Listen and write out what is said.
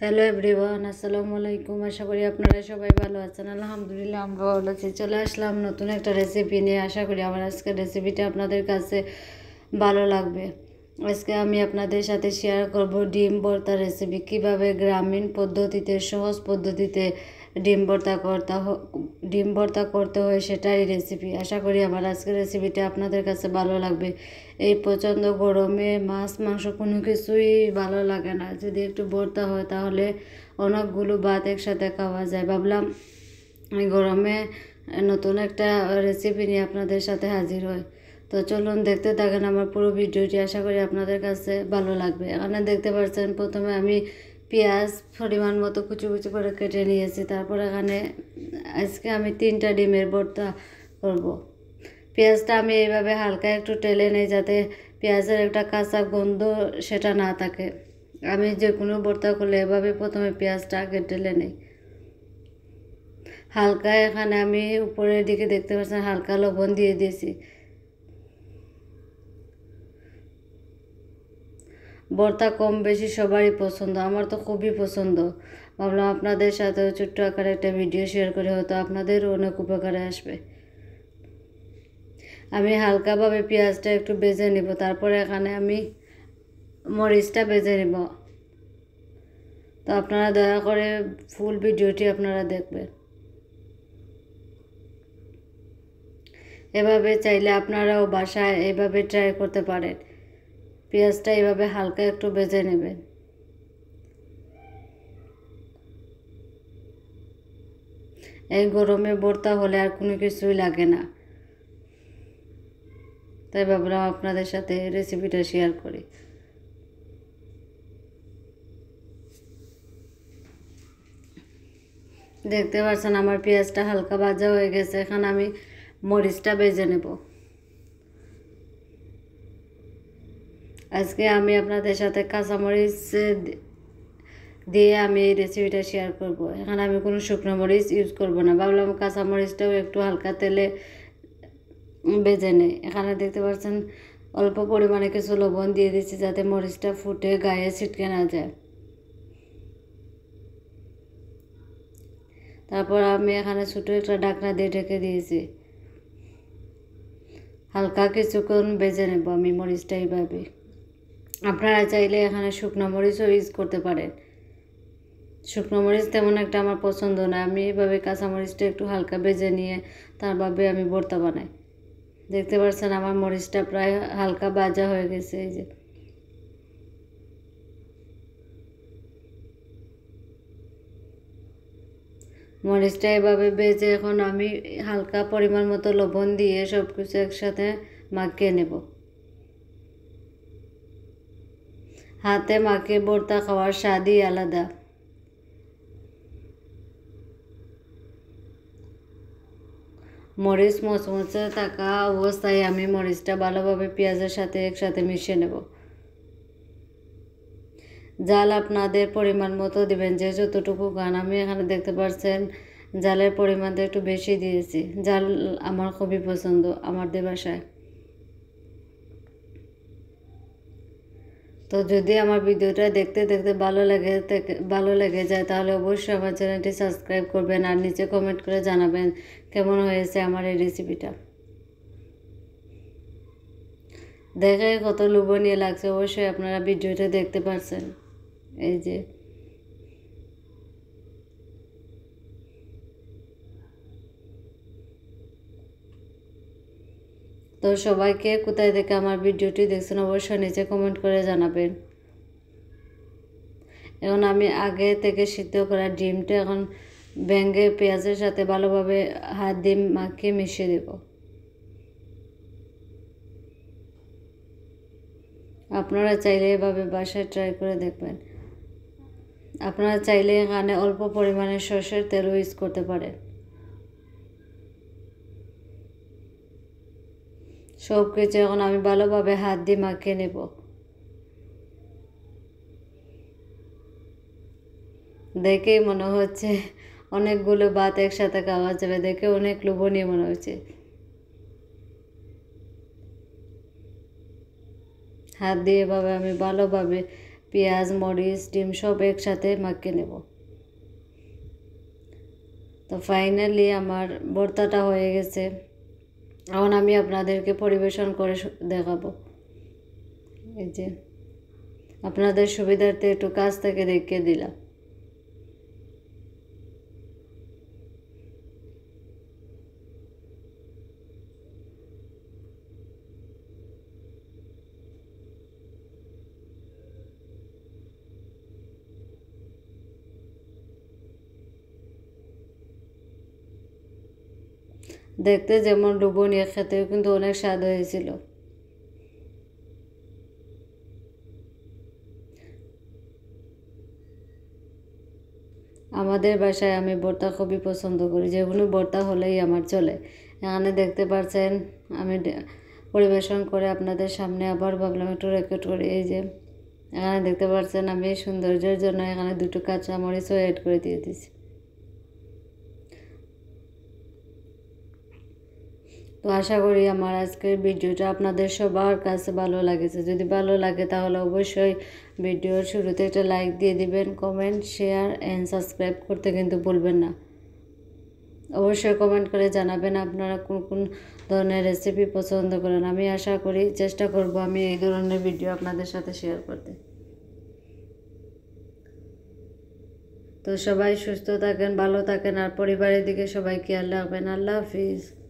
Hello everyone, আসসালামু আলাইকুম। আশা করি আপনারা সবাই ভালো আছেন। আলহামদুলিল্লাহ আমরা ভালো আছি। চলে আসলাম নতুন একটা রেসিপি নিয়ে। আশা করি আমার আজকের রেসিপিটা আপনাদের কাছে ভালো লাগবে। আজকে আমি আপনাদের সাথে শেয়ার করব ডিম ভর্তা রেসিপি। কিভাবে গ্রামীণ পদ্ধতিতে, সহজ পদ্ধতিতে ডিম ভর্তা করতে হয় সেটাই রেসিপি। আশা করি আমার আজকের রেসিপিটা আপনাদের কাছে ভালো লাগবে। এই প্রচণ্ড গরমে মাছ মাংস কোনো কিছুই ভালো লাগে না, যদি একটু ভর্তা হয় তাহলে অনেকগুলো ভাত একসাথে খাওয়া যায়। ভাবলাম এই গরমে নতুন একটা রেসিপি নিয়ে আপনাদের সাথে হাজির হয়। তো চলুন দেখতে থাকেন আমার পুরো ভিডিওটি। আশা করি আপনাদের কাছে ভালো লাগবে। এখানে দেখতে পাচ্ছেন প্রথমে আমি পেঁয়াজ পরিমাণ মতো কুচি কুচি করে কেটে নিয়েছি। তারপর এখানে আজকে আমি 3টা ডিমের ভর্তা করব। পেঁয়াজটা আমি এইভাবে হালকা একটু টেলে নিই, যাতে পেঁয়াজের একটা কাঁচা গন্ধ সেটা না থাকে। আমি যে কোনো ভর্তা করলে এভাবে প্রথমে পেঁয়াজটা আগে টেলে নিই। হালকা এখানে আমি উপরের দিকে দেখতে পাচ্ছেন হালকা লবণ দিয়ে দিয়েছি। ভর্তা কম বেশি সবারই পছন্দ, আমার তো খুবই পছন্দ। ভাবলাম আপনাদের সাথেও ছোট্ট আকারে একটা ভিডিও শেয়ার করে হয়তো আপনাদেরও অনেক উপকারে আসবে। আমি হালকাভাবে পেঁয়াজটা একটু ভেজে নেব, তারপরে এখানে আমি মরিচটা ভেজে নেব। তো আপনারা দয়া করে ফুল ভিডিওটি আপনারা দেখবেন। এভাবে চাইলে আপনারাও বাসায় এভাবে ট্রাই করতে পারেন। পেঁয়াজটা এভাবে হালকা একটু ভেজে নেবেন। এই গরমে ভর্তা হলে আর কোনো কিছুই লাগে না, তাই ভাবলাম আপনাদের সাথে রেসিপিটা শেয়ার করি। দেখতে পাচ্ছেন আমার পেঁয়াজটা হালকা ভাজা হয়ে গেছে। এখন আমি মরিচটা ভেজে নেব। আজকে আমি আপনাদের সাথে কাঁচামরিচ দিয়ে আমি এই রেসিপিটা শেয়ার করব। এখানে আমি কোনো শুকনো মরিচ ইউজ করব না। ভাবলাম কাঁচামরিচটাও একটু হালকা তেলে ভেজে নেই। এখানে দেখতে পাচ্ছেন অল্প পরিমাণে কিছু লবণ দিয়ে দিচ্ছি, যাতে মরিচটা ফুটে গায়ে ছিটকে না যায়। তারপর আমি এখানে ছোটো একটা ঢাকনা দিয়ে ঢেকে দিয়েছি। হালকা কিছুক্ষণ ভেজে নেব আমি মরিচটা এইভাবে। আপনারা চাইলে এখানে শুকনো মরিচও ইউজ করতে পারেন। শুকনো মরিচ তেমন একটা আমার পছন্দ না, আমি এইভাবে কাঁচামরিচটা একটু হালকা ভেজে নিয়ে তারভাবে আমি ভর্তা বানাই। দেখতে পাচ্ছেন আমার মরিচটা প্রায় হালকা ভাজা হয়ে গেছে। এই যে মরিচটা এভাবে ভেজে এখন আমি হালকা পরিমাণ মতো লবণ দিয়ে সব কিছু একসাথে মাখিয়ে নেব। হাতে মাখিয়ে ভর্তা খাওয়ার স্বাদই আলাদা। মরিচ মচমচে থাকা অবস্থায় আমি মরিচটা ভালোভাবে পেঁয়াজের সাথে একসাথে মিশিয়ে নেব। জাল আপনাদের পরিমাণ মতো দিবেন, যে যতটুকু খান। আমি এখানে দেখতে পাচ্ছেন জালের পরিমাণটা একটু বেশি দিয়েছি। জাল আমার খুবই পছন্দ আমাদের বাসায়। তো যদি আমার ভিডিওটা দেখতে দেখতে ভালো লেগে যায় তাহলে অবশ্যই আমার চ্যানেলটি সাবস্ক্রাইব করবেন আর নিচে কমেন্ট করে জানাবেন কেমন হয়েছে আমার এই রেসিপিটা। দেখে কত লোভনীয় লাগছে, অবশ্যই আপনারা ভিডিওটা দেখতে পাচ্ছেন। এই যে তো সবাইকে কোথায় থেকে আমার ভিডিওটি দেখছেন অবশ্যই নিচে কমেন্ট করে জানাবেন। এখন আমি আগে থেকে সিদ্ধ করা ডিমটা এখন ভেঙে পেঁয়াজের সাথে ভালোভাবে হাত দিয়ে মাখিয়ে মিশিয়ে দেব। আপনারা চাইলে এভাবে বাসায় ট্রাই করে দেখবেন। আপনারা চাইলে এখানে অল্প পরিমাণে সরষের তেলও ইউজ করতে পারেন। সব কিছু এখন আমি ভালোভাবে হাত দিয়ে মাখিয়ে নেব। দেখেই মনে হচ্ছে অনেকগুলো ভাত একসাথে খাওয়া যাবে, দেখে অনেক লোভনীয় মনে হচ্ছে। হাত দিয়ে এভাবে আমি ভালোভাবে পেঁয়াজ, মরিচ, ডিম সব একসাথে মাখিয়ে নেব। তো ফাইনালি আমার ভর্তাটা হয়ে গেছে। এখন আমি আপনাদেরকে পরিবেশন করে দেখাবো। এই যে আপনাদের সুবিধার্থে একটু কাছ থেকে দেখিয়ে দিলাম। দেখতে যেমন লোভনীয়, খেতেও কিন্তু অনেক স্বাদ হয়েছিল। আমাদের বাসায় আমি ভর্তা খুবই পছন্দ করি, যে কোনো ভর্তা হলেই আমার চলে। এখানে দেখতে পাচ্ছেন আমি পরিবেশন করে আপনাদের সামনে আবার ভাবলাম একটু রেকর্ড করি। এই যে এখানে দেখতে পাচ্ছেন আমি সৌন্দর্যের জন্য এখানে 2টো কাঁচা মরিচও অ্যাড করে দিয়ে দিয়েছি। তো আশা করি আমার আজকের ভিডিওটা আপনাদের সবার কাছে ভালো লাগেছে। যদি ভালো লাগে তাহলে অবশ্যই ভিডিওর শুরুতে একটা লাইক দিয়ে দিবেন, কমেন্ট, শেয়ার অ্যান্ড সাবস্ক্রাইব করতে কিন্তু ভুলবেন না। অবশ্যই কমেন্ট করে জানাবেন আপনারা কোন কোন ধরনের রেসিপি পছন্দ করেন। আমি আশা করি চেষ্টা করব আমি এই ধরনের ভিডিও আপনাদের সাথে শেয়ার করতে। তো সবাই সুস্থ থাকেন, ভালো থাকেন, আর পরিবারের দিকে সবাই খেয়াল রাখবেন। আল্লাহ হাফিজ।